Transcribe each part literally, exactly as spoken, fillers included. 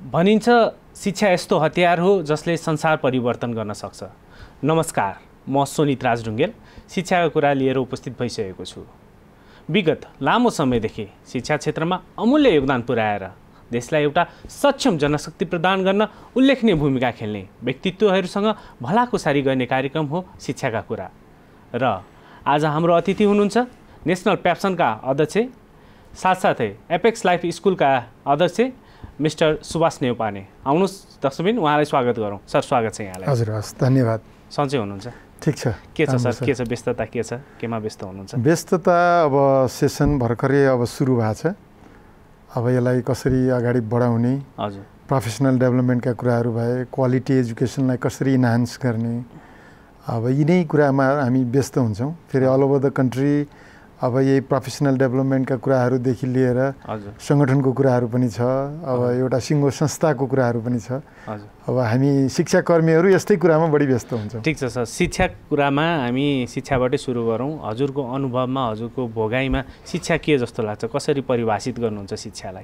भनिन्छ शिक्षा यस्तो हतियार हो जसले संसार परिवर्तन गर्न सक्छ। नमस्कार, म सोनित राज ढुङ्गेल शिक्षाको कुरा लिएर उपस्थित भइसकेको छु। विगत लामो समयदेखि शिक्षा क्षेत्रमा अमूल्य योगदान पुर्याएर देशलाई एउटा सक्षम जनशक्ति प्रदान गर्न उल्लेखनीय भूमिका खेल्ने व्यक्तित्वहरूसँग भलाकुसारी गर्ने कार्यक्रम हो शिक्षाका कुरा। र आज हाम्रो अतिथि हुनुहुन्छ नेसनल पेप्सनका अध्यक्ष साथसाथै एपेक्स लाइफ स्कुलका अध्यक्ष मिस्टर सुभाष नेउपाने। आउनुहोस् दर्शकबिन, उहाँलाई स्वागत गरौँ। सर, स्वागत छ यहाँलाई। हजुर, हस्, धन्यवाद। सन्चै हुनुहुन्छ? ठिक छ। के छ सर, के छ व्यस्तता, के छ, केमा व्यस्त हुनुहुन्छ? व्यस्तता अब सेसन भर्खरै अब सुरु भएको छ। अब यसलाई कसरी अगाडि बढाउने, हजुर, प्रोफेसनल डेभलपमेन्टका कुराहरू भए, क्वालिटी एजुकेसनलाई कसरी इन्हान्स गर्ने, अब यिनै कुरामा हामी व्यस्त हुन्छौँ। फेरि अल ओभर द कन्ट्री अब यही प्रोफेसनल डेभलपमेन्टका कुराहरूदेखि लिएर सङ्गठनको कुराहरू पनि छ, अब एउटा सिङ्गो संस्थाको कुराहरू पनि छ। अब हामी शिक्षाकर्मीहरू यस्तै कुरामा बढी व्यस्त हुन्छौँ। ठिक छ सर, शिक्षा कुरामा हामी शिक्षाबाटै सुरु गरौँ। हजुरको अनुभवमा, हजुरको भोगाइमा शिक्षा के जस्तो लाग्छ? कसरी परिभाषित गर्नुहुन्छ शिक्षालाई?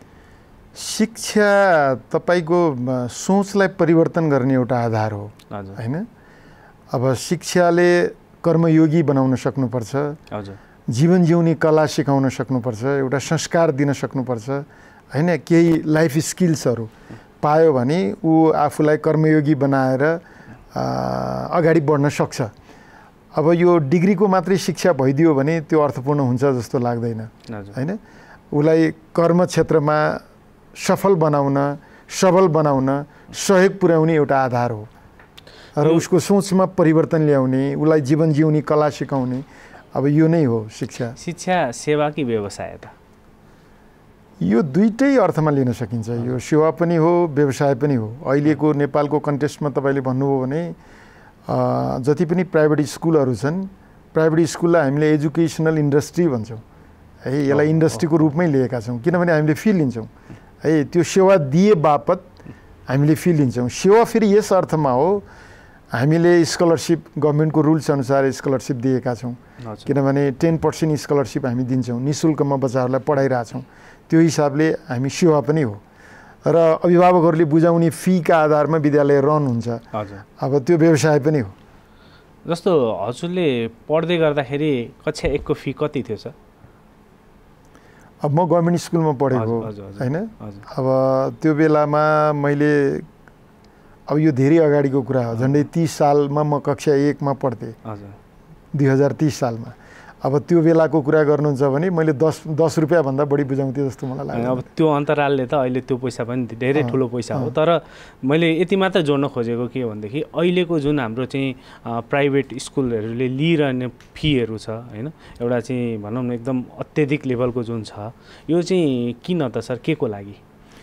शिक्षा तपाईँको सोचलाई परिवर्तन गर्ने एउटा आधार हो, होइन? अब शिक्षाले कर्मयोगी बनाउन सक्नुपर्छ, हजुर, जीवन जिउने कला सिकाउन सक्नुपर्छ, एउटा संस्कार दिन सक्नुपर्छ, होइन? केही लाइफ स्किल्सहरू पायो भने ऊ आफूलाई कर्मयोगी बनाएर अगाडि बढ्न सक्छ। अब यो डिग्रीको मात्रै शिक्षा भइदियो भने त्यो अर्थपूर्ण हुन्छ जस्तो लाग्दैन, होइन? उसलाई कर्म क्षेत्रमा सफल बनाउन, सबल बनाउन सहयोग पुर्याउने एउटा आधार हो र उसको सोचमा परिवर्तन ल्याउने, उसलाई जीवन जिउने कला सिकाउने, अब यो नै हो शिक्षा। शिक्षा सेवा कि व्यवसाय त? यो दुईटै अर्थमा लिन सकिन्छ। यो सेवा पनि हो, व्यवसाय पनि हो। अहिलेको नेपालको कन्टेक्स्टमा तपाईँले भन्नुभयो भने जति पनि प्राइभेट स्कुलहरू छन्, प्राइभेट स्कुललाई हामीले एजुकेसनल इन्डस्ट्री भन्छौँ है। यसलाई इन्डस्ट्रीको रूपमै लिएका छौँ, किनभने हामीले फी लिन्छौँ है। त्यो सेवा दिए बापत हामीले फी लिन्छौँ। सेवा फेरि यस अर्थमा हो, हामीले स्कलरसिप गभर्मेन्टको रुल्स अनुसार स्कलरसिप दिएका छौँ, किनभने टेन पर्सेन्ट स्कलरसिप हामी दिन्छौँ, नि शुल्कमा बच्चाहरूलाई पढाइरहेछौँ। त्यो हिसाबले हामी सेवा पनि हो र अभिभावकहरूले बुझाउने फीका आधारमा विद्यालय रन हुन्छ। अब त्यो व्यवसाय पनि हो। जस्तो हजुरले पढ्दै गर्दाखेरि कक्षा एकको फी कति थियो सर? अब म गभर्मेन्ट स्कुलमा पढेको होइन। अब त्यो बेलामा मैले, अब यो धेरै अगाडिको कुरा हो, झन्डै तीस सालमा म कक्षा एकमा पढ्थेँ, दुई हजार तिस सालमा। अब त्यो बेलाको कुरा गर्नुहुन्छ भने मैले दस दस रुपियाँभन्दा बढी बुझाउँथेँ जस्तो मलाई लाग्यो। अब त्यो अन्तरालले त अहिले त्यो पैसा पनि धेरै ठुलो पैसा हो। तर मैले यति मात्र जोड्न खोजेको के भनेदेखि अहिलेको जुन हाम्रो चाहिँ प्राइभेट स्कुलहरूले लिइरहने फीहरू छ, होइन, एउटा चाहिँ भनौँ न एकदम अत्याधिक लेभलको जुन छ, यो चाहिँ किन त सर, के को लागि?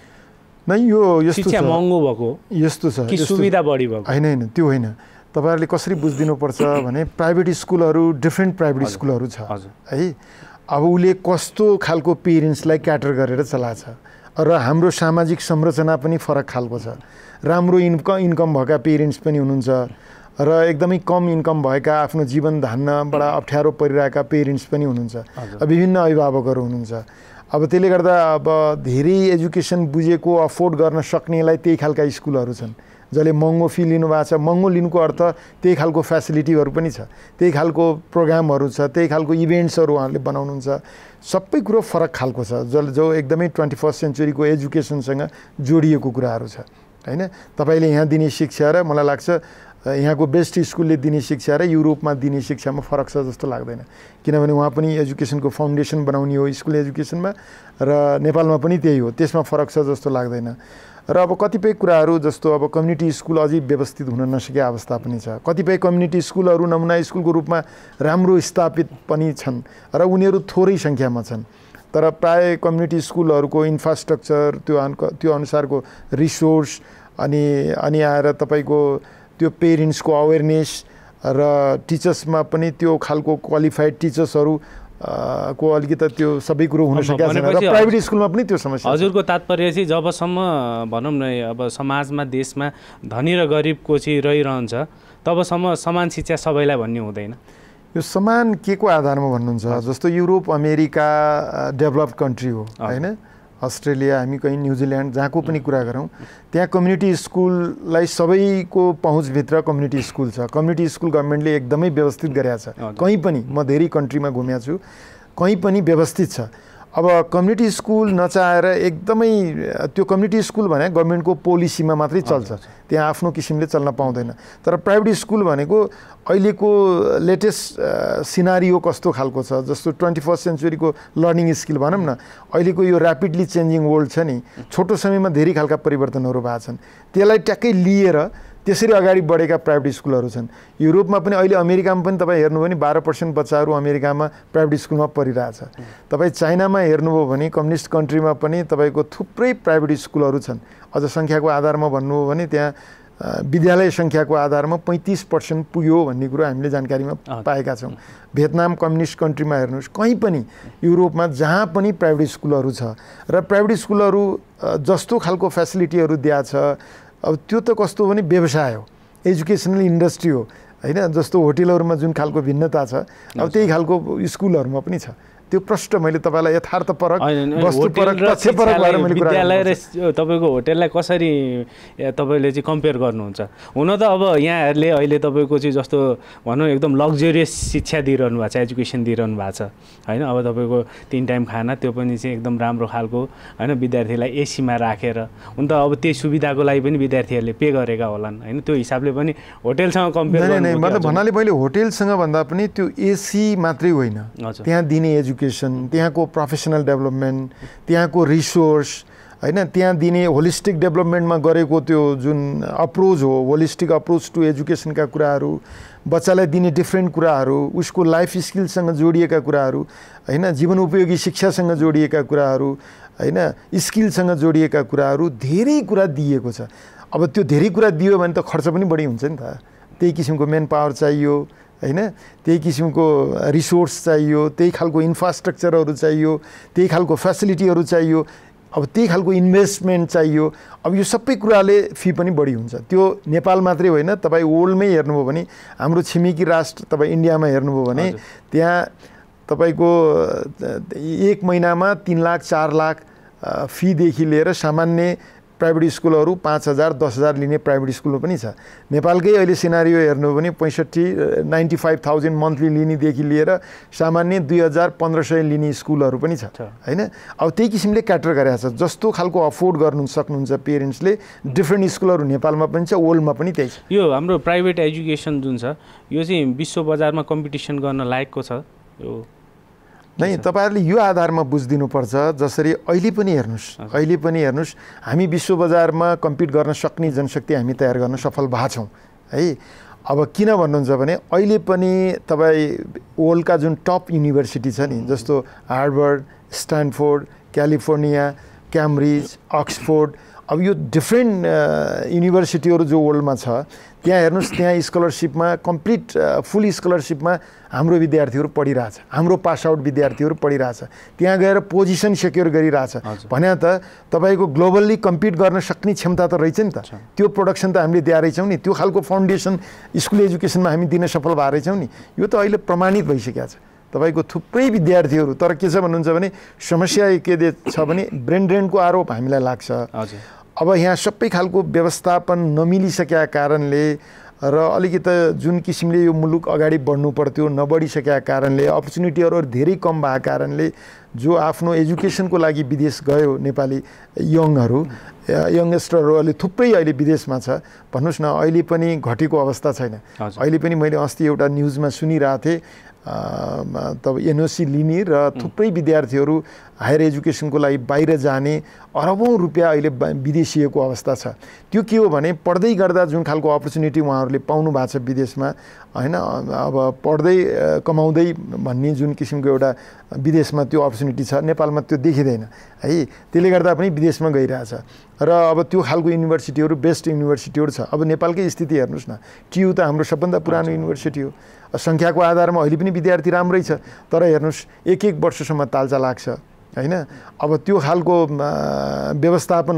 नै यो यस्तो शिक्षा महँगो भएको यस्तो छ कि सुविधा बढी भएको? होइन होइन, त्यो होइन। तपाईँहरूले कसरी बुझिदिनुपर्छ भने प्राइभेट स्कुलहरू डिफ्रेन्ट प्राइभेट स्कुलहरू छ है। अब उसले कस्तो खालको पेरेन्ट्सलाई क्याटर गरेर चलाछ र हाम्रो सामाजिक संरचना पनि फरक खालको छ। राम्रो इन्कम इन्कम भएका पेरेन्ट्स पनि हुनुहुन्छ र एकदमै कम इन्कम भएका, आफ्नो जीवन धान्नबाट अप्ठ्यारो परिरहेका पेरेन्ट्स पनि हुनुहुन्छ। विभिन्न अभिभावकहरू हुनुहुन्छ। अब त्यसले गर्दा अब धेरै एजुकेसन बुझेको, अफोर्ड गर्न सक्नेलाई त्यही खालका स्कुलहरू छन्। जसले महँगो फी लिनुभएको छ, महँगो लिनुको अर्थ त्यही खालको फेसिलिटीहरू पनि छ, त्यही खालको प्रोग्रामहरू छ, त्यही खालको इभेन्ट्सहरू उहाँहरूले बनाउनुहुन्छ। सबै कुरो फरक खालको छ, जो जो एकदमै ट्वेन्टी फर्स्ट सेन्चुरीको एजुकेसनसँग जोडिएको कुराहरू छ, होइन? तपाईँले यहाँ दिने शिक्षा र मलाई लाग्छ यहाँको बेस्ट स्कुलले दिने शिक्षा र युरोपमा दिने शिक्षामा फरक छ जस्तो लाग्दैन, किनभने उहाँ पनि एजुकेसनको फाउन्डेसन बनाउने हो स्कुल एजुकेसनमा र नेपालमा पनि त्यही हो, त्यसमा फरक छ जस्तो लाग्दैन। र अब कतिपय कुराहरू जस्तो अब कम्युनिटी स्कुल अझै व्यवस्थित हुन नसकेको अवस्था पनि छ। कतिपय कम्युनिटी स्कुलहरू नमुना स्कुलको रूपमा राम्रो स्थापित पनि छन् र उनीहरू थोरै सङ्ख्यामा छन्। तर प्राय कम्युनिटी स्कुलहरूको इन्फ्रास्ट्रक्चर, त्यो त्यो अनुसारको रिसोर्स अनि अनि आएर तपाईँको त्यो पेरेन्ट्सको अवेरनेस र टिचर्समा पनि त्यो खालको क्वालिफाइड टिचर्सहरू को अलिकति त्यो सबै कुरो हुन सकेको छैन र प्राइभेट स्कुलमा पनि त्यो समस्या। हजुरको तात्पर्य चाहिँ जबसम्म भनौँ न अब समाजमा, देशमा धनी र गरिबको चाहिँ रहिरहन्छ तबसम्म समान शिक्षा सबैलाई भन्ने हुँदैन। यो समान के को आधारमा भन्नुहुन्छ? जस्तो युरोप, अमेरिका डेभलप्ड कन्ट्री हो, होइन? अस्ट्रेलिया, हामी कहीँ न्युजिल्यान्ड, जहाँको पनि कुरा गरौँ, त्यहाँ कम्युनिटी स्कुललाई सबैको पहुँचभित्र कम्युनिटी स्कुल छ। कम्युनिटी स्कुल गभर्मेन्टले एकदमै व्यवस्थित गरेको छ। कहीँ पनि, म धेरै कन्ट्रीमा घुमेको छु, कहीँ पनि व्यवस्थित छ। अब कम्युनिटी स्कुल नचाहेर एकदमै त्यो कम्युनिटी स्कुल भने गभर्मेन्टको पोलिसीमा मात्रै चल्छ, त्यहाँ आफ्नो किसिमले चल्न पाउँदैन। तर प्राइभेट स्कुल भनेको अहिलेको लेटेस्ट सिनारियो कस्तो खालको छ, जस्तो ट्वेन्टी फर्स्ट सेन्चुरीको लर्निङ स्किल भनौँ न, अहिलेको यो ऱ्यापिडली चेन्जिङ वर्ल्ड छ नि, छोटो समयमा धेरै खालका परिवर्तनहरू भएको छन्। त्यसलाई ट्याक्कै लिएर त्यसरी अगाडि बढेका प्राइभेट स्कुलहरू छन्। युरोपमा पनि अहिले अमेरिकामा पनि तपाईँ हेर्नुभयो भने बाह्र पर्सेन्ट बच्चाहरू अमेरिकामा प्राइभेट स्कुलमा पढिरहेछ। तपाईँ चाइनामा हेर्नुभयो भने कम्युनिस्ट कन्ट्रीमा पनि तपाईँको थुप्रै प्राइभेट स्कुलहरू छन्। अझ सङ्ख्याको आधारमा भन्नुभयो भने त्यहाँ विद्यालय सङ्ख्याको आधारमा पैँतिस पर्सेन्ट पुग्यो भन्ने कुरो हामीले जानकारीमा पाएका छौँ। भियतनाम कम्युनिस्ट कन्ट्रीमा हेर्नुहोस्, कहीँ पनि युरोपमा जहाँ पनि प्राइभेट स्कुलहरू छ र प्राइभेट स्कुलहरू जस्तो खालको फेसिलिटीहरू दिएको छ, अब त्यो त कस्तो भने व्यवसाय हो, एजुकेसनल इन्डस्ट्री हो हैन। जस्तो होटेलहरूमा जुन खालको भिन्नता छ, अब त्यही खालको स्कुलहरूमा पनि छ। त्यो प्रश्न मैले तपाईँलाई यथार्थपरक वस्तुपरक तथ्यपरक भएर मैले कुरा विद्यालय र तपाईँको होटेललाई कसरी तपाईँले चाहिँ कम्पेयर गर्नुहुन्छ? हुन त अब यहाँहरूले अहिले तपाईँको चाहिँ जस्तो भनौँ एकदम लग्जरियस शिक्षा दिइरहनु भएको छ, एजुकेसन दिइरहनु भएको छ होइन। अब तपाईँको तिन टाइम खाना, त्यो पनि चाहिँ एकदम राम्रो खालको होइन, विद्यार्थीलाई एसीमा राखेर। हुन त अब त्यही सुविधाको लागि पनि विद्यार्थीहरूले पे गरेका होलान् होइन, त्यो हिसाबले पनि होटेलसँग कम्पेयर गर्नु। मतलब भन्नाले मैले होटेलसँग भन्दा पनि त्यो एसी मात्रै होइन, त्यहाँ दिने एजुकेसन, त्यहाँको प्रोफेसनल डेभलपमेन्ट, त्यहाँको रिसोर्स हैन, त्यहाँ दिने होलिस्टिक डेभलपमेन्टमा गरेको त्यो जुन अप्रोच हो, होलिस्टिक अप्रोच टु एजुकेसनका कुराहरू, बच्चालाई दिने डिफ्रेन्ट कुराहरू, उसको लाइफ स्किलसँग जोडिएका कुराहरू हैन, जीवन उपयोगी शिक्षासँग जोडिएका कुराहरू हैन, स्किलसँग जोडिएका कुराहरू, धेरै कुरा दिएको छ। अब त्यो धेरै कुरा दियो भने त खर्च पनि बढी हुन्छ नि त। त्यही किसिमको मेन पावर चाहियो हैन, त्यही किसिमको रिसोर्स चाहियो, त्यही खालको इन्फ्रास्ट्रक्चरहरू चाहियो, त्यही खालको फेसिलिटीहरू चाहियो, अब त्यही खालको इन्भेस्टमेन्ट चाहियो। अब यो सबै कुराले फी पनि बढी हुन्छ। त्यो नेपाल मात्रै होइन, तपाईँ वर्ल्डमै हेर्नुभयो भने, हाम्रो छिमेकी राष्ट्र तपाईँ इन्डियामा हेर्नुभयो भने त्यहाँ तपाईँको एक महिनामा तीन लाख चार लाख फीदेखि लिएर सामान्य प्राइभेट स्कुलहरू पाँच हजार दस हजार लिने प्राइभेट स्कुलहरू पनि छ। नेपालकै अहिले सिनारियो हेर्नु भने पैँसठी नाइन्टी फाइभ थाउजन्ड मन्थली लिनेदेखि लिएर सामान्य दुई हजार पन्ध्र सय लिने स्कुलहरू पनि छ होइन। अब त्यही किसिमले क्याटर गरेको छ। जस्तो खालको अफोर्ड गर्नु सक्नुहुन्छ पेरेन्ट्सले, डिफ्रेन्ट स्कुलहरू नेपालमा पनि छ, वर्ल्डमा पनि त्यही छ। यो हाम्रो प्राइभेट एजुकेसन जुन छ यो चाहिँ विश्व बजारमा कम्पिटिसन गर्न लायकको छ यो नै? तपाईहरुले यो आधारमा बुझिदिनुपर्छ। जसरी अहिले पनि हेर्नुस् अहिले पनि हेर्नुस् हामी विश्व बजारमा कम्पिट गर्न सक्ने जनशक्ति हामी तयार गर्न सफल भएका छौँ है। अब किन भन्नुहुन्छ भने अहिले पनि तपाईँ वर्ल्डका जुन टप युनिभर्सिटी छ नि, जस्तो Harvard, Stanford, California, Cambridge, Oxford, अब यो डिफ्रेन्ट युनिभर्सिटीहरू जो वर्ल्डमा छ त्यहाँ हेर्नुस्, त्यहाँ स्कलरसिपमा कम्प्लिट फुल स्कलरसिपमा हाम्रो विद्यार्थीहरू पढिरहेछ, हाम्रो पास आउट विद्यार्थीहरू पढिरहेछ, त्यहाँ गएर पोजिसन सेक्योर गरिरहेछ भने त तपाईँको ग्लोबल्ली कम्पिट गर्न सक्ने क्षमता त रहेछ नि त। त्यो प्रोडक्सन त हामीले दिएर छौँ नि, त्यो खालको फाउन्डेसन स्कुल एजुकेसनमा हामी दिन सफल भएर छौँ नि। यो त अहिले प्रमाणित भइसकेको छ। तपाईँको थुप्रै विद्यार्थीहरू, तर के छ भन्नुहुन्छ भने समस्या के छ भने ब्रेन ड्रेनको आरोप हामीलाई लाग्छ। अब यहाँ सबै खालको व्यवस्थापन नमिलिसकेका कारणले र अलिकति जुन किसिमले यो मुलुक अगाडि बढ्नु पर्थ्यो नबढिसकेका कारणले, अपर्च्युनिटीहरू धेरै कम भएको कारणले जो आफ्नो एजुकेसनको लागि विदेश गयो नेपाली यङहरू, यङ्गस्टरहरू अहिले थुप्रै अहिले विदेशमा छ। भन्नुहोस् न, अहिले पनि घटेको अवस्था छैन। अहिले पनि मैले अस्ति एउटा न्युजमा सुनिरहेको थिएँ, तब एनओसी लिने र थुप्रै विद्यार्थीहरू हायर एजुकेसनको लागि बाहिर जाने अरबौँ रुपियाँ अहिले विदेशिएको अवस्था छ। त्यो के हो भने पढ्दै गर्दा जुन खालको अपर्च्युनिटी उहाँहरूले पाउनु भएको छ विदेशमा होइन, अब पढ्दै कमाउँदै भन्ने जुन किसिमको एउटा विदेशमा त्यो अपर्च्युनिटी छ, नेपालमा त्यो देखिँदैन है। त्यसले गर्दा पनि विदेशमा गइरहेछ र अब त्यो खालको युनिभर्सिटीहरू बेस्ट युनिभर्सिटीहरू छ। अब नेपालकै स्थिति हेर्नुहोस् न, टियु त हाम्रो सबभन्दा पुरानो युनिभर्सिटी हो। सङ्ख्याको आधारमा अहिले पनि विद्यार्थी राम्रै छ, तर हेर्नुहोस् एक एक वर्षसम्म ताल्चा लाग्छ होइन। अब त्यो खालको व्यवस्थापन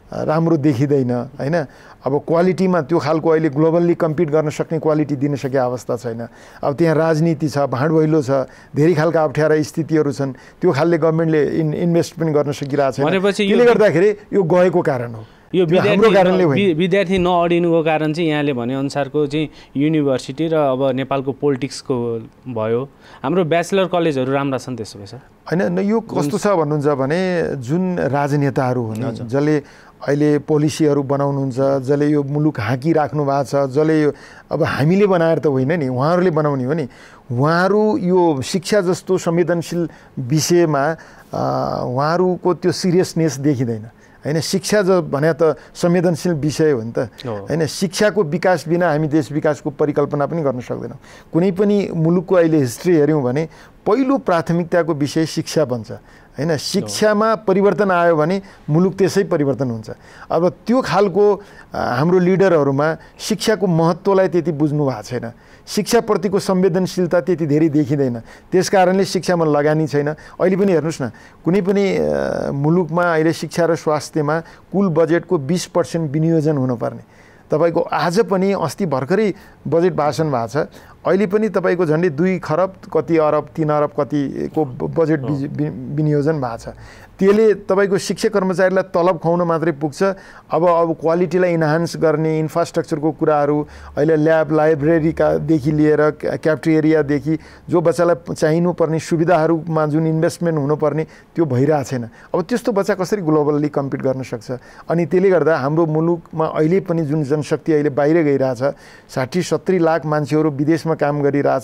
राम्रो देखिँदैन होइन। अब क्वालिटीमा त्यो खालको अहिले ग्लोबल्ली कम्पिट गर्न सक्ने क्वालिटी दिन सकेको अवस्था छैन। अब त्यहाँ राजनीति छ, भाँडभैलो छ, धेरै खालका अप्ठ्यारा स्थितिहरू छन्, त्यो खालले गभर्मेन्टले इन इन्भेस्टमेन्ट गर्न सकिरहेको छैन। त्यसले गर्दाखेरि यो गएको कारण हो, यो विद्यार्थी विद्यार्थी नअडिनुको कारण चाहिँ यहाँले भनेअनुसारको चाहिँ युनिभर्सिटी र अब नेपालको पोलिटिक्सको भयो। हाम्रो ब्याचलर कलेजहरू राम्रा छन् त्यसो भए सर होइन। यो कस्तो छ भन्नुहुन्छ भने जुन राजनेताहरू हुन्, जसले अहिले पोलिसीहरू बनाउनुहुन्छ, जसले यो मुलुक हाँकिराख्नु भएको छ, जसले यो अब हामीले बनाएर त होइन नि, उहाँहरूले बनाउने हो नि। उहाँहरू यो शिक्षा जस्तो संवेदनशील विषयमा उहाँहरूको त्यो सिरियसनेस देखिँदैन होइन। शिक्षा जो भने त संवेदनशील विषय हो नि त होइन। शिक्षाको विकास बिना हामी देश विकासको परिकल्पना पनि गर्न सक्दैनौँ। कुनै पनि मुलुकको अहिले हिस्ट्री हेऱ्यौँ भने पहिलो प्राथमिकताको विषय शिक्षा बन्छ होइन। शिक्षामा परिवर्तन आयो भने मुलुक त्यसै परिवर्तन हुन्छ। अब त्यो खालको हाम्रो लिडरहरूमा शिक्षाको महत्त्वलाई त्यति बुझ्नु भएको छैन, शिक्षाप्रतिको संवेदनशीलता त्यति धेरै देखिँदैन। त्यस कारणले शिक्षामा लगानी छैन। अहिले पनि हेर्नुहोस् न, कुनै पनि मुलुकमा अहिले शिक्षा र स्वास्थ्यमा कुल बजेटको बिस पर्सेन्ट विनियोजन हुनुपर्ने, तपाईँको आज पनि अस्ति भर्खरै बजेट भाषण भएको छ, अहिले पनि तपाईँको झन्डै दुई खरब कति अरब तीन अरब कतिको बजेट विनियोजन भएको छ। त्यसले तपाईँको शिक्षक कर्मचारीलाई तलब खुवाउन मात्रै पुग्छ। अब अब क्वालिटीलाई इन्हान्स गर्ने इन्फ्रास्ट्रक्चरको कुराहरू अहिले ल्याब लाइब्रेरीकादेखि लिएर क्याफ्टेरियादेखि जो बच्चालाई चाहिनुपर्ने सुविधाहरूमा जुन इन्भेस्टमेन्ट हुनुपर्ने त्यो भइरहेको छैन। अब त्यस्तो बच्चा कसरी ग्लोबल्ली कम्पिट गर्न सक्छ? अनि त्यसले गर्दा हाम्रो मुलुकमा अहिले पनि जुन जनशक्ति अहिले बाहिर गइरहेछ, साठी सत्तरी लाख मान्छेहरू विदेशमा काम गरिरहेछ,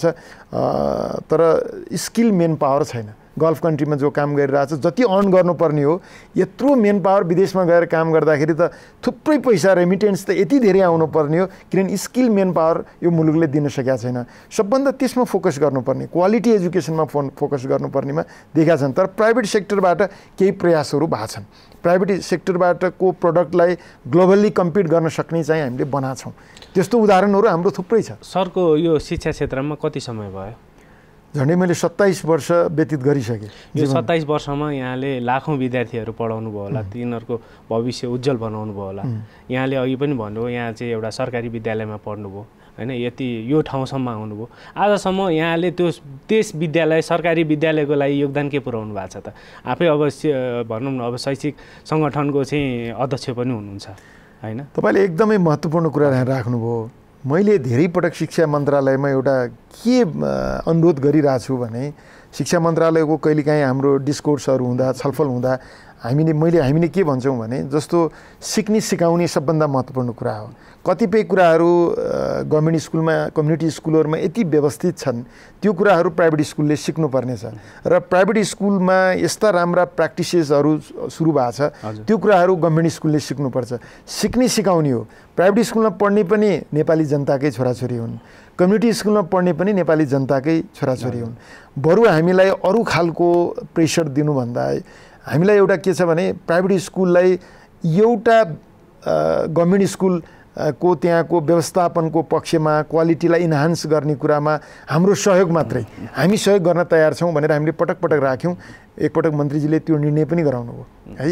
तर स्किल मेन पावर छैन। गल्फ कन्ट्रीमा जो काम गरिरहेछ, जति अर्न गर्नुपर्ने हो यत्रो मेन पावर विदेशमा गएर काम गर्दाखेरि त थुप्रै पैसा रेमिटेन्स त यति धेरै आउनुपर्ने हो, किनभने स्किल मेन पावर यो मुलुकले दिन सकेका छैन। सबभन्दा त्यसमा फोकस गर्नुपर्ने, क्वालिटी एजुकेसनमा फोन फोकस गर्नुपर्नेमा देखा छन्। तर प्राइभेट सेक्टरबाट केही प्रयासहरू भएको छन्। प्राइभेट सेक्टरबाटको प्रडक्टलाई ग्लोबल्ली कम्पिट गर्न सक्ने चाहिँ हामीले बनाएको छौँ। त्यस्तो उदाहरणहरू हाम्रो थुप्रै छ। सरको यो शिक्षा क्षेत्रमा कति समय भयो? झन्डै मैले सत्ताइस वर्ष व्यतीत गरिसकेँ। यो सत्ताइस वर्षमा यहाँले लाखौँ विद्यार्थीहरू पढाउनु भयो होला, तिनीहरूको भविष्य उज्जवल बनाउनु भयो होला। यहाँले अघि पनि भन्नुभयो यहाँ चाहिँ एउटा सरकारी विद्यालयमा पढ्नुभयो होइन, यति यो ठाउँसम्म आउनुभयो। आजसम्म यहाँले त्यो त्यस विद्यालय सरकारी विद्यालयको लागि योगदान के पुऱ्याउनु भएको छ त? आफै अब भनौँ न, अब शैक्षिक सङ्गठनको चाहिँ अध्यक्ष पनि हुनुहुन्छ होइन। तपाईँले एकदमै महत्त्वपूर्ण कुरा राख्नुभयो। मैले धेरै पटक शिक्षा मन्त्रालयमा एउटा के अनुरोध गरिरहेको छु भने, शिक्षा मन्त्रालयको कहिलेकाहीँ हाम्रो डिस्कोर्सहरू हुँदा, छलफल हुँदा हामीले मैले हामीले के भन्छौँ भने, जस्तो सिक्ने सिकाउने सबभन्दा महत्त्वपूर्ण कुरा हो। कतिपय कुराहरू गभर्मेन्ट स्कुलमा कम्युनिटी स्कुलहरूमा यति व्यवस्थित छन्, त्यो कुराहरू प्राइभेट स्कुलले सिक्नुपर्नेछ। र प्राइभेट स्कुलमा यस्ता राम्रा प्र्याक्टिसेसहरू सुरु भएको छ, त्यो कुराहरू गभर्मेन्ट स्कुलले सिक्नुपर्छ। सिक्ने सिकाउने हो। प्राइभेट स्कुलमा पढ्ने पनि नेपाली जनताकै छोराछोरी हुन्, कम्युनिटी स्कुलमा पढ्ने पनि नेपाली जनताकै छोराछोरी हुन्। बरु हामीलाई अरू खालको प्रेसर दिनुभन्दा हामीलाई एउटा के छ भने, प्राइभेट स्कुललाई एउटा गभर्मेन्ट स्कुल को त्यहाँको व्यवस्थापनको पक्षमा क्वालिटीलाई इन्हान्स गर्ने कुरामा हाम्रो सहयोग मात्रै, हामी सहयोग गर्न तयार छौँ भनेर हामीले पटक पटक राख्यौँ। एकपटक मन्त्रीजीले त्यो निर्णय पनि गराउनु भयो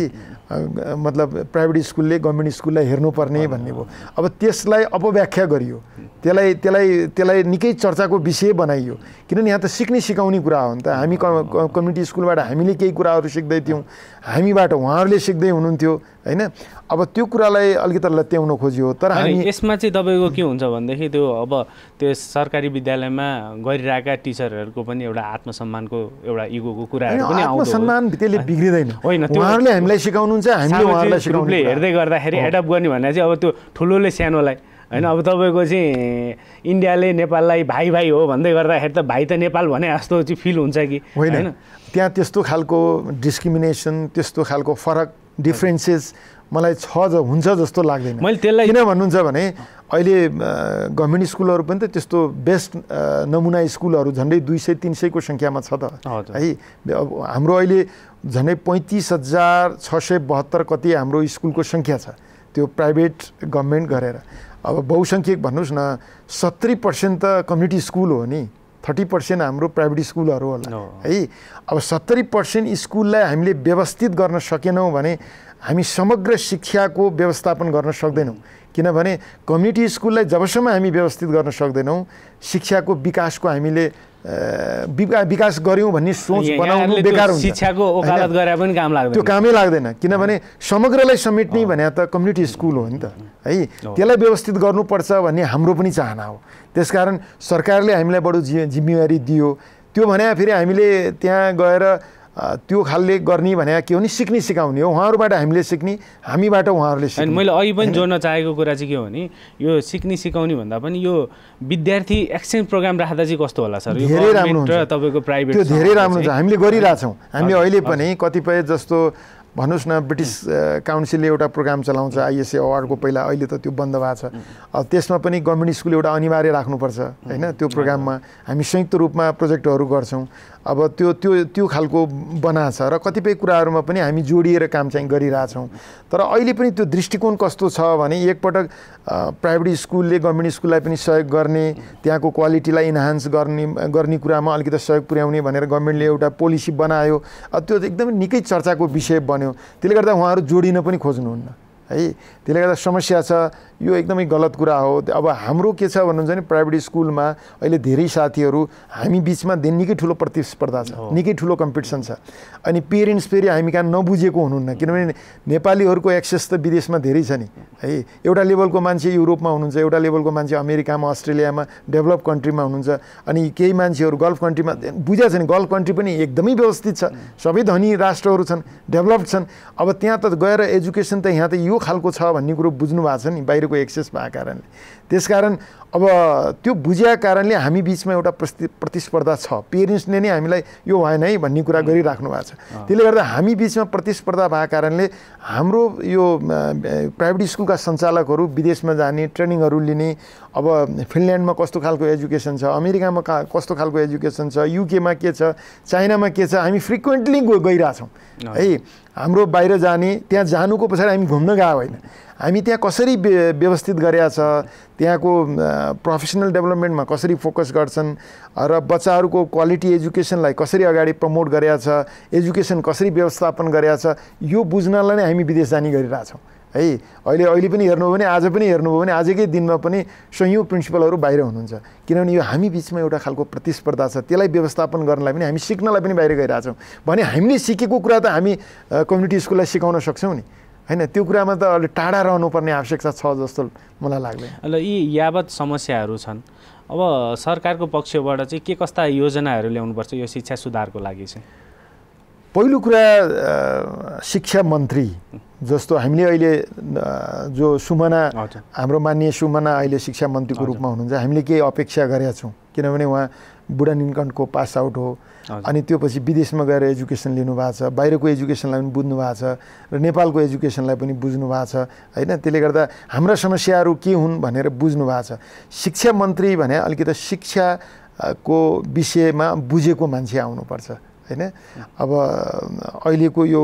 है, मतलब प्राइभेट स्कुलले गभर्मेन्ट स्कुललाई हेर्नुपर्ने भन्ने भयो। अब त्यसलाई अपव्याख्या गरियो, त्यसलाई त्यसलाई त्यसलाई निकै चर्चाको विषय बनाइयो, किनभने यहाँ त सिक्ने सिकाउने कुरा हो नि त। हामी कम्युनिटी स्कुलबाट हामीले केही कुराहरू सिक्दै थियौँ, हामीबाट उहाँहरूले सिक्दै हुनुहुन्थ्यो होइन। अब त्यो कुरालाई अलिकति लत्याउन खोजियो। तर हामी यसमा चाहिँ तपाईँको के हुन्छ भनेदेखि, त्यो अब त्यो सरकारी विद्यालयमा गरिरहेका टिचरहरूको पनि एउटा आत्मसम्मानको एउटा इगोको कुराहरू पनि आत्मसम्मान त्यसले बिग्रिँदैन होइन। उहाँहरूले हामीलाई सिकाउनुहुन्छ, हामीले उहाँहरूलाई सिकाउने हेर्दै गर्दाखेरि एडप्ट गर्ने भन्ने चाहिँ अब त्यो ठुलोले सानोलाई होइन। अब तपाईँको चाहिँ इन्डियाले नेपाललाई भाइ भाइ हो भन्दै गर्दाखेरि त भाइ त नेपाल भने जस्तो चाहिँ फिल हुन्छ कि होइन? त्यहाँ त्यस्तो खालको डिस्क्रिमिनेसन, त्यस्तो खालको फरक डिफ्रेन्सेस मलाई छ हुन्छ जस्तो लाग्दैन। मैले त्यसलाई किन भन्नुहुन्छ भने, अहिले गभर्मेन्ट स्कुलहरू पनि त त्यस्तो बेस्ट नमुना स्कुलहरू झन्डै दुई सय तिन सयको सङ्ख्यामा छ त है। हाम्रो अहिले झन्डै पैँतिस हजार छ सय बहत्तर कति हाम्रो स्कुलको सङ्ख्या छ, त्यो प्राइभेट गभर्मेन्ट गरेर। अब बहुसङ्ख्यक भन्नुहोस् न, सत्तरी पर्सेन्ट त कम्युनिटी स्कुल हो नि, थर्टी पर्सेन्ट हाम्रो प्राइभेट स्कुलहरू होला है। अब सत्तरी पर्सेन्ट स्कुललाई हामीले व्यवस्थित गर्न सकेनौँ भने हामी समग्र शिक्षाको व्यवस्थापन गर्न सक्दैनौँ। किनभने कम्युनिटी स्कुललाई जबसम्म हामी व्यवस्थित गर्न सक्दैनौँ, शिक्षाको विकासको हामीले विकास गऱ्यौँ भन्ने सोच बनाउनु बेकार हुन्छ। शिक्षाको वकालत गरे पनि काम लाग्दैन, त्यो कामै लाग्दैन। किनभने समग्रलाई समेट्ने भने त कम्युनिटी स्कुल हो नि त, है। त्यसलाई व्यवस्थित गर्नुपर्छ भन्ने हाम्रो पनि चाहना हो। त्यसकारण सरकारले हामीलाई बडो जि जिम्मेवारी दियो। त्यो भने फेरि हामीले त्यहाँ गएर त्यो खालले गर्ने भने के हो नि, सिक्ने सिकाउने हो। उहाँहरूबाट हामीले सिक्ने, हामीबाट उहाँहरूले सिक्ने। मैले अहिले पनि जोड्न चाहेको कुरा चाहिँ के हो भने यो सिक्ने सिकाउने भन्दा पनि यो विद्यार्थी एक्सचेन्ज प्रोग्राम राख्दा चाहिँ कस्तो होला सर? धेरै राम्रो हुन्छ तपाईँको प्राइभेट, त्यो धेरै राम्रो हुन्छ। हामीले गरिरहेछौँ। हामीले अहिले पनि कतिपय जस्तो भन्नुहोस् न, ब्रिटिस काउन्सिलले एउटा प्रोग्राम चलाउँछ आइएसए अवार्डको, पहिला, अहिले त त्यो बन्द भएको छ। अब त्यसमा पनि गभर्मेन्ट स्कुल एउटा अनिवार्य राख्नुपर्छ, होइन? त्यो प्रोग्राममा हामी संयुक्त रूपमा प्रोजेक्टहरू गर्छौँ। अब त्यो त्यो त्यो खालको बनाएको छ र कतिपय कुराहरूमा पनि हामी जोडिएर काम चाहिँ गरिरहेछौँ। तर अहिले पनि त्यो दृष्टिकोण कस्तो छ भने एकपटक प्राइभेट स्कुलले गभर्मेन्ट स्कुललाई पनि सहयोग गर्ने, त्यहाँको क्वालिटीलाई इन्हान्स गर्ने गर्ने कुरामा अलिकति सहयोग पुर्याउने भनेर गभर्मेन्टले एउटा पोलिसी बनायो। त्यो एकदमै निकै चर्चाको विषय बन्यो। त्यसले गर्दा उहाँहरू जोडिन पनि खोज्नुहुन्न, है। त्यसले गर्दा समस्या छ। यो एकदमै गलत कुरा हो। अब हाम्रो के छ भन्नुहुन्छ भने प्राइभेट स्कुलमा अहिले धेरै साथीहरू हामी बिचमा निकै ठुलो प्रतिस्पर्धा छ, निकै ठुलो कम्पिटिसन छ। अनि पेरेन्ट्स फेरि हामी कहाँ नबुझेको हुनुहुन्न। किनभने नेपालीहरूको एक्सेस त विदेशमा धेरै छ नि, है। एउटा लेभलको मान्छे युरोपमा हुनुहुन्छ, एउटा लेभलको मान्छे अमेरिकामा, अस्ट्रेलियामा, डेभलप कन्ट्रीमा हुनुहुन्छ। अनि केही मान्छेहरू गल्फ कन्ट्रीमा, बुझा छ नि, गल्फ कन्ट्री पनि एकदमै व्यवस्थित छ, सबै धनी राष्ट्रहरू छन्, डेभलप्ड छन्। अब त्यहाँ त गएर एजुकेसन त यहाँ त यो खालको छ भन्ने कुरो बुझ्नु भएको छ नि, बाहिरको एक्सेस भएको कारणले। त्यसकारण अब त्यो बुझेका कारणले हामी बिचमा एउटा प्रतिस्पर्धा छ। पेरेन्ट्सले नै हामीलाई यो भएन है भन्ने कुरा गरिराख्नु भएको छ। त्यसले गर्दा हामी बिचमा प्रतिस्पर्धा भएको कारणले हाम्रो यो प्राइभेट स्कुलका सञ्चालकहरू विदेशमा जाने, ट्रेनिङहरू लिने, अब फिनल्यान्डमा कस्तो खालको एजुकेसन छ, अमेरिकामा कस्तो खालको एजुकेसन छ, युकेमा के छ, चाइनामा के छ, हामी फ्रिक्वेन्टली गइरहेछौँ, है। हाम्रो बाहिर जाने, त्यहाँ जानुको पछाडि हामी घुम्न गएको होइन, हामी त्यहाँ कसरी व्यवस्थित गरेका छ, त्यहाँको प्रोफेसनल डेभलपमेन्टमा कसरी फोकस गर्छन् र बच्चाहरूको क्वालिटी एजुकेसनलाई कसरी अगाडि प्रमोट गरेका छ, एजुकेसन कसरी व्यवस्थापन गरेका छ, यो बुझ्नलाई नै हामी विदेश जाने गरिरहेछौँ, है। अहिले अहिले पनि हेर्नुभयो भने, आज पनि हेर्नुभयो भने, आजकै दिनमा पनि सयौँ प्रिन्सिपलहरू बाहिर हुनुहुन्छ। किनभने यो हामी बिचमा एउटा खालको प्रतिस्पर्धा छ। त्यसलाई व्यवस्थापन गर्नलाई पनि हामी सिक्नलाई पनि बाहिर गइरहेछौँ भने हामीले सिकेको कुरा त हामी कम्युनिटी स्कुललाई सिकाउन सक्छौँ नि, होइन? त्यो कुरामा त अलि टाढा रहनुपर्ने आवश्यकता छ जस्तो मलाई लाग्दैन। ल, यी यावत समस्याहरू छन्। अब सरकारको पक्षबाट चाहिँ के कस्ता योजनाहरू ल्याउनुपर्छ यो शिक्षा सुधारको लागि चाहिँ? पहिलो कुरा, शिक्षा मन्त्री जस्तो हामीले अहिले जो सुमना, हाम्रो माननीय सुमना अहिले शिक्षा मन्त्रीको रूपमा हुनुहुन्छ, हामीले केही अपेक्षा गरेका छौँ। किनभने उहाँ बुढा नीलकण्ठको पास आउट हो। अनि त्यो पछि विदेशमा गएर एजुकेसन लिनुभएको छ, बाहिरको एजुकेसनलाई पनि बुझ्नु भएको छ र नेपालको एजुकेसनलाई पनि बुझ्नु भएको छ, होइन? त्यसले गर्दा हाम्रा समस्याहरू के हुन् भनेर बुझ्नु भएको छ। शिक्षा मन्त्री भने अलिकति शिक्षाको विषयमा बुझेको मान्छे आउनुपर्छ, होइन? अब अहिलेको यो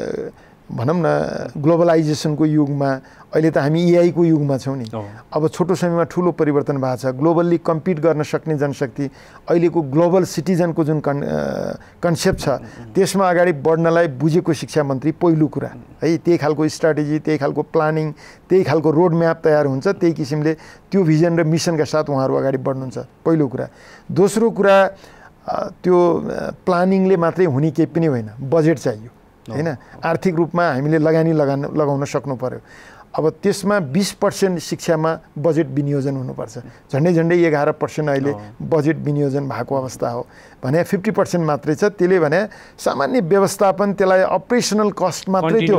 भनौँ न ग्लोबलाइजेसनको युगमा अहिले त हामी एआईको युगमा छौँ नि। अब छोटो समयमा ठुलो परिवर्तन भएको छ। ग्लोबल्ली कम्पिट गर्न सक्ने जनशक्ति, अहिलेको ग्लोबल सिटिजनको जुन कन् कन्सेप्ट छ त्यसमा अगाडि बढ्नलाई बुझेको शिक्षा मन्त्री पहिलो कुरा, है। त्यही खालको स्ट्राटेजी, त्यही खालको प्लानिङ, त्यही खालको रोड म्याप तयार हुन्छ, त्यही किसिमले त्यो भिजन र मिसनका साथ उहाँहरू अगाडि बढ्नुहुन्छ, पहिलो कुरा। दोस्रो कुरा, त्यो प्लानिङले मात्रै हुने केही पनि होइन, बजेट चाहियो, होइन? आर्थिक रूपमा हामीले लगानी लगान लगाउन सक्नु पर्यो। अब त्यसमा बीस पर्सेन्ट शिक्षामा बजेट विनियोजन हुनुपर्छ। झन्डै झन्डै एघार पर्सेन्ट अहिले बजेट विनियोजन भएको अवस्था हो भने फिफ्टी पर्सेन्ट मात्रै छ। त्यसले भने सामान्य व्यवस्थापन, त्यसलाई अपरेसनल कस्ट मात्रै, त्यो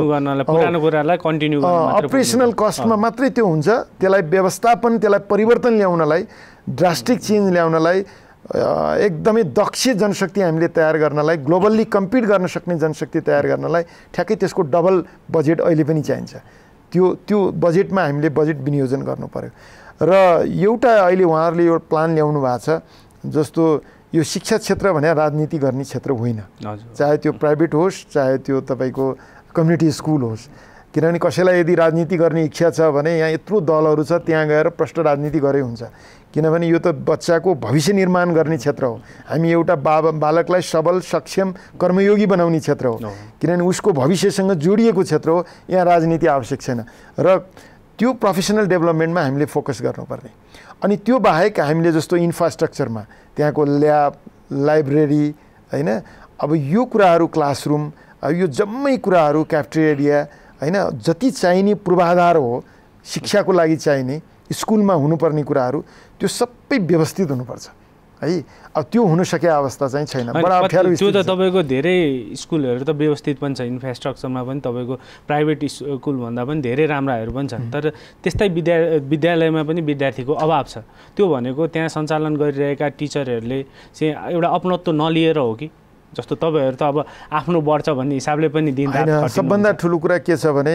अपरेसनल कस्टमा मात्रै त्यो हुन्छ। त्यसलाई व्यवस्थापन, त्यसलाई परिवर्तन ल्याउनलाई, ड्रास्टिक चेन्ज ल्याउनलाई, एकदमै दक्ष जनशक्ति हामीले तयार गर्नलाई, ग्लोबल्ली कम्पिट गर्न सक्ने जनशक्ति तयार गर्नलाई ठ्याक्कै त्यसको डबल बजेट अहिले पनि चाहिन्छ। त्यो त्यो बजेटमा हामीले बजेट विनियोजन गर्नु पर्यो। र एउटा अहिले उहाँहरूले एउटा प्लान ल्याउनु भएको छ, जस्तो यो शिक्षा क्षेत्र भने राजनीति गर्ने क्षेत्र होइन, चाहे त्यो प्राइभेट होस्, चाहे त्यो तपाईँको कम्युनिटी स्कुल होस्। किनभने कसैलाई यदि राजनीति गर्ने इच्छा छ भने यहाँ यत्रो दलहरू छ, त्यहाँ गएर प्रष्ट राजनीति गरे हुन्छ। किनभने यो त बच्चाको भविष्य निर्माण गर्ने क्षेत्र हो। हामी एउटा बा बालकलाई सबल सक्षम कर्मयोगी बनाउने क्षेत्र हो, किनभने उसको भविष्यसँग जोडिएको क्षेत्र हो। यहाँ राजनीति आवश्यक छैन र त्यो प्रोफेसनल डेभलपमेन्टमा हामीले फोकस गर्नुपर्ने। अनि त्यो बाहेक हामीले जस्तो इन्फ्रास्ट्रक्चरमा त्यहाँको ल्याब, लाइब्रेरी हैन, अब यो कुराहरू, क्लासरुम, यो जम्मै कुराहरू, क्याफ्टेरिया हैन, जति चाहिने पूर्वाधार हो शिक्षाको लागि चाहिने स्कुलमा हुनुपर्ने कुराहरू, त्यो सबै व्यवस्थित हुनुपर्छ है। अब त्यो हुन सकेको अवस्था चाहिँ छैन, बडा अप्ठ्यारो। त्यो त तपाईँको धेरै स्कुलहरू त व्यवस्थित पनि छ, इन्फ्रास्ट्रक्चरमा पनि तपाईँको प्राइभेट स्कुलभन्दा पनि धेरै राम्राहरू पनि छन्, तर त्यस्तै विद्या विद्यालयमा पनि विद्यार्थीको अभाव छ। त्यो भनेको त्यहाँ सञ्चालन गरिरहेका टिचरहरूले चाहिँ एउटा अपनत्व नलिएर हो कि? जस्तो तपाईँहरू त अब आफ्नो बढ्छ भन्ने हिसाबले पनि दिनरात। सबभन्दा ठुलो कुरा के छ भने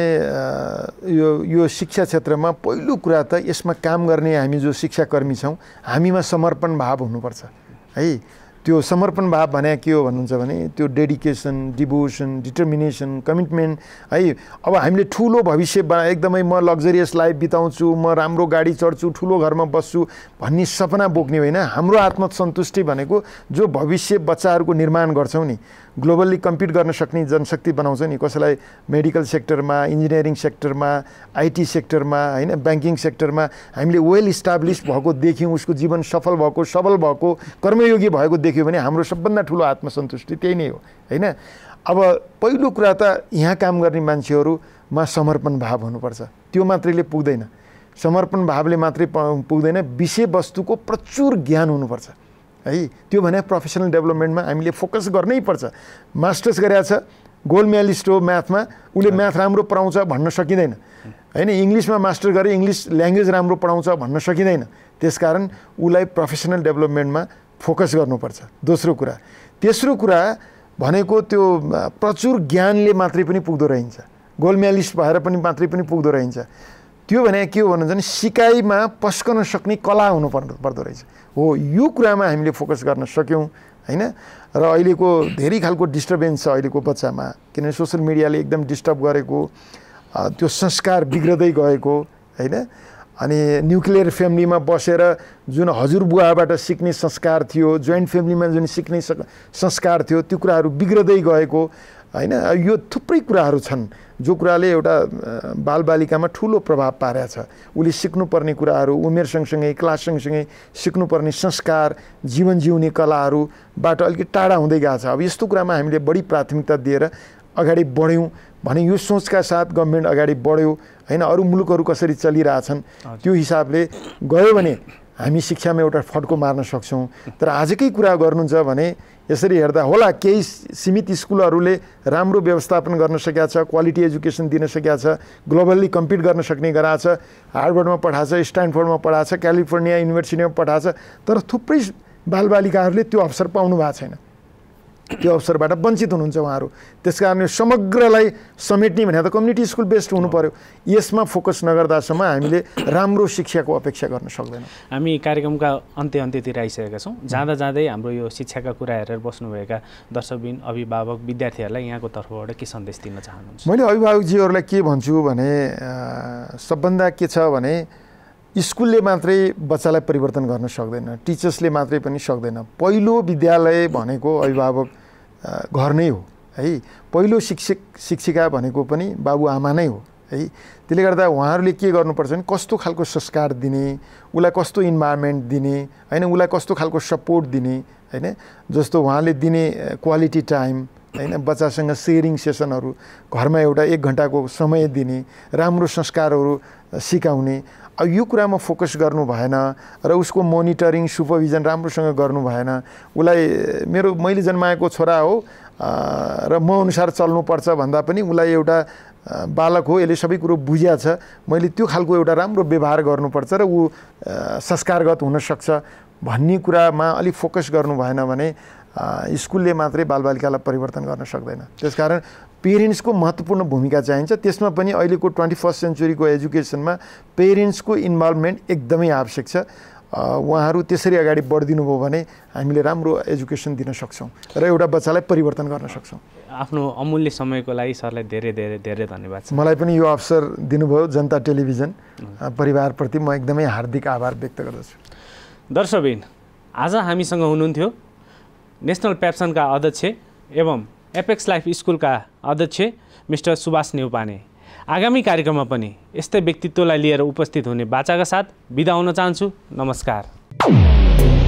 यो यो शिक्षा क्षेत्रमा पहिलो कुरा त यसमा काम गर्ने हामी जो शिक्षाकर्मी छौँ, हामीमा समर्पण भाव हुनुपर्छ है। त्यो समर्पण भाव भने के हो भन्नुहुन्छ भने त्यो डेडिकेसन, डिभोसन, डिटर्मिनेसन, कमिटमेन्ट है। अब हामीले ठुलो भविष्य एकदमै म लग्जरियस लाइफ बिताउँछु, म राम्रो गाडी चढ्छु, ठुलो घरमा बस्छु भन्ने सपना बोक्ने होइन। हाम्रो आत्मसन्तुष्टि भनेको जो भविष्य बच्चाहरूको निर्माण गर्छौँ नि, ग्लोबल्ली कम्पिट गर्न सक्ने जनशक्ति बनाउँछ नि, कसैलाई मेडिकल सेक्टरमा, इन्जिनियरिङ सेक्टरमा, आइटी सेक्टरमा हैन, ब्याङ्किङ सेक्टरमा हामीले वेल इस्टाब्लिस भएको देख्यौँ, उसको जीवन सफल भएको, सबल भएको, कर्मयोगी भएको देख्यो भने हाम्रो सबभन्दा ठुलो आत्मसन्तुष्टि त्यही नै हो हैन। अब पहिलो कुरा त यहाँ काम गर्ने मान्छेहरूमा समर्पण भाव हुनुपर्छ। त्यो मात्रैले पुग्दैन, समर्पण भावले मात्रै पुग्दैन, विषयवस्तुको प्रचुर ज्ञान हुनुपर्छ है। त्यो भने प्रोफेसनल डेभलपमेन्टमा हामीले फोकस गर्नै पर्छ। मास्टर्स गरेको छ, गोल्ड मेडलिस्ट हो म्याथमा, उसले म्याथ राम्रो पढाउँछ भन्न सकिँदैन हैन। इङ्ग्लिसमा मास्टर गरे इङ्ग्लिस ल्याङ्ग्वेज राम्रो पढाउँछ भन्न सकिँदैन। त्यसकारण उसलाई प्रोफेसनल डेभलपमेन्टमा फोकस गर्नुपर्छ, दोस्रो कुरा। तेस्रो कुरा भनेको त्यो प्रचुर ज्ञानले मात्रै पनि पुग्दो रहन्छ, गोल्ड मेडलिस्ट भएर पनि मात्रै पनि पुग्दो रहन्छ। त्यो भने के हो भन्नुहुन्छ भने सिकाइमा पस्कन सक्ने कला हुनु पर्दो पर्दो रहेछ हो। यो कुरामा हामीले फोकस गर्न सक्यौँ हैन। र अहिलेको धेरै खालको डिस्टर्बेन्स छ अहिलेको बच्चामा, किनभने सोसियल मिडियाले एकदम डिस्टर्ब गरेको, त्यो संस्कार बिग्रदै गएको हैन। अनि न्युक्लियर फ्यामिलीमा बसेर जुन हजुरबुवाबाट सिक्ने संस्कार थियो, जोइन्ट फ्यामिलीमा जुन सिक्ने संस्कार थियो, त्यो कुराहरू बिग्रदै गएको हैन। यो थुप्रै कुराहरू छन् जो कुराले एउटा बालबालिकामा ठुलो प्रभाव पारेको छ। उसले सिक्नुपर्ने कुराहरू, उमेर सँगसँगै, क्लास सँगसँगै सिक्नुपर्ने संस्कार, जीवन जिउने कलाहरूबाट अलिकति टाढा हुँदै गएको छ। अब यस्तो कुरामा हामीले बढी प्राथमिकता दिएर अगाडि बढ्यौँ भने यो सोचका साथ गभर्मेन्ट अगाडि बढ्यो हैन। अरू मुलुकहरू कसरी चलिरहेछन् त्यो हिसाबले गयो भने हामी शिक्षामा एउटा फड्को मार्न सक्छौँ। तर आजकै कुरा गर्नुहुन्छ भने यसरी हेर्दा होला केही सीमित स्कुलहरूले राम्रो व्यवस्थापन गर्न सकेका छ, क्वालिटी एजुकेसन दिन सकेका छ, ग्लोबल्ली कम्पिट गर्न सक्ने गराएको छ, हार्वर्डमा पढाएको छ, स्ट्यानफोर्डमा पढाएको छ, क्यालिफोर्निया युनिभर्सिटीमा पढाएको छ। तर थुप्रै बालबालिकाहरूले त्यो अवसर पाउनु भएको छैन, त्यो अवसरबाट वञ्चित हुनुहुन्छ उहाँहरू। त्यसकारण समग्रलाई समेट्ने भने त कम्युनिटी स्कुल बेस्ड हुनु पर्यो। यसमा फोकस नगर्दासम्म हामीले राम्रो शिक्षाको अपेक्षा गर्न सक्दैनौँ। हामी कार्यक्रमका अन्त्य अन्त्यतिर आइसकेका छौँ। जाँदा जाँदै हाम्रो यो शिक्षाका कुरा हेरेर बस्नुभएका दर्शकबिन, अभिभावक, विद्यार्थीहरूलाई यहाँको तर्फबाट के सन्देश दिन चाहनुहुन्छ? मैले अभिभावकजीहरूलाई के भन्छु भने सबभन्दा के छ भने स्कुलले मात्रै बच्चालाई परिवर्तन गर्न सक्दैन, टिचर्सले मात्रै पनि सक्दैन। पहिलो विद्यालय भनेको अभिभावक घर नै हो है। पहिलो शिक्षक शिक्षिका भनेको पनि बाबुआमा नै हो है। त्यसले गर्दा उहाँहरूले के गर्नुपर्छ भने कस्तो खालको संस्कार दिने, उसलाई कस्तो इन्भाइरोमेन्ट दिने हैन, उसलाई कस्तो खालको सपोर्ट दिने हैन। जस्तो उहाँले दिने क्वालिटी टाइम हैन, बच्चासँग सेयरिङ सेसनहरू, घरमा एउटा एक घन्टाको समय दिने, राम्रो संस्कारहरू सिकाउने। अब यो कुरामा फोकस गर्नु भएन र उसको मोनिटरिङ, सुपरभिजन राम्रोसँग गर्नु भएन। उसलाई मेरो मैले जन्माएको छोरा हो र म अनुसार चल्नुपर्छ भन्दा पनि उसलाई एउटा बालक हो, यसले सबै कुरो बुझिया छ, मैले त्यो खालको एउटा राम्रो व्यवहार गर्नुपर्छ र ऊ संस्कारगत हुनसक्छ भन्ने कुरामा अलिक फोकस गर्नु भएन भने स्कुलले मात्रै बालबालिकालाई परिवर्तन गर्न सक्दैन। त्यसकारण पेरेन्ट्सको महत्त्वपूर्ण भूमिका चाहिन्छ। त्यसमा पनि अहिलेको ट्वेन्टी फर्स्ट सेन्चुरीको एजुकेसनमा पेरेन्ट्सको इन्भल्भमेन्ट एकदमै आवश्यक छ। उहाँहरू त्यसरी अगाडि बढिदिनु भयो भने हामीले राम्रो एजुकेसन दिन सक्छौँ र एउटा बच्चालाई परिवर्तन गर्न सक्छौँ। आफ्नो अमूल्य समयको लागि सरलाई धेरै धेरै धेरै धन्यवाद छ। मलाई पनि यो अवसर दिनुभयो जनता टेलिभिजन परिवारप्रति म एकदमै हार्दिक आभार व्यक्त गर्दछु। दर्शकबिन, आज हामीसँग हुनुहुन्थ्यो नेसनल पेप्सनका अध्यक्ष एवं एपेक्स लाइफ स्कुलका अध्यक्ष मिस्टर सुभाष नेउपाने। आगामी कार्यक्रममा पनि यस्तै व्यक्तित्वलाई लिएर उपस्थित हुने बाचाका साथ बिदा हुन चाहन्छु। नमस्कार।